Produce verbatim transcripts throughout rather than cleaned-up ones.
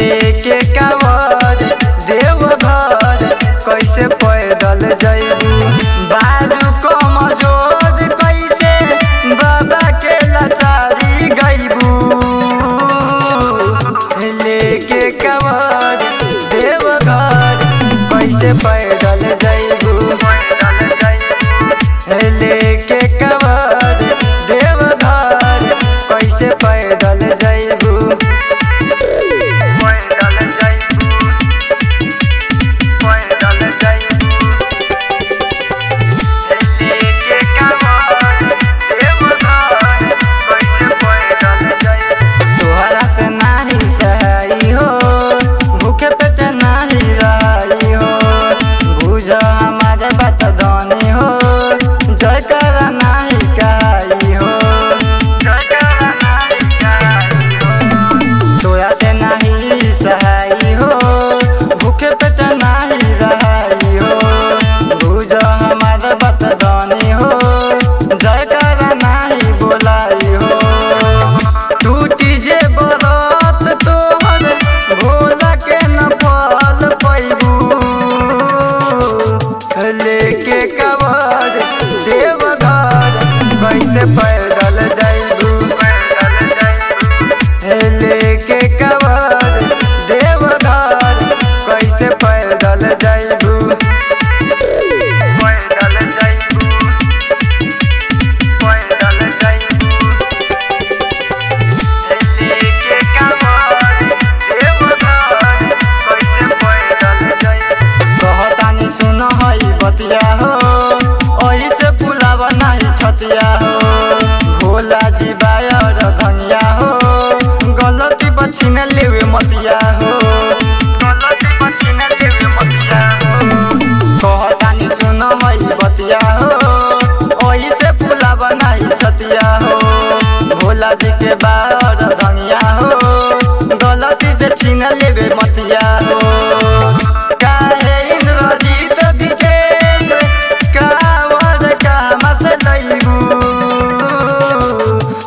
लेके कांवर देवघर कैसे पैदल जइबू बारू कमजोर कैसे बाबा के लाचारी गइबू लेके कांवर देवघर कैसे पैदल जइबू लेके कांवर देवघर कैसे पैदल जइबू तोहरा से नाही सही हो भूखे पेट नाही रही हो बुझ हमारे बात धनी हो जय कर नाही कही हो तोरा से नहीं सही हो भूखे पेट नाही रही हो बुझ हमारे बात धनी हो जय कर नाही बोलाई हो टूटी जे बरत तोहर भोला के न फल पैबू लेके कांवर देवघर कैसे पैदल जइबू लेके कांवर देवघर कैसे पैदल जइबू पैदल जइबू पैदल जइबू लेके कांवर देवघर कैसे पैदल जइबू कहतानी सुन हई बतिया हो ओइसे फुलावा नाही छतिया हो भोला जी बायर धनिया हो गलती बछिन लेवे मतिया हो गलती बछिन लेवे मतिया हो कहतानी सुन हई बतिया हो ओइसे फुलावा नाही छतिया हो भोला जी के बायर धनिया हो गलती से छीन लेवे मतिया हो काहे इंद्रजीत विकेश कांवर कामा से लइबू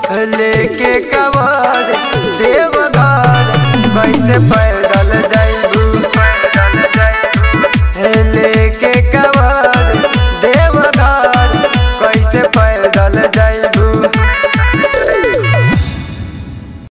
लेके कांवर देवघर कैसे पैदल जइबू।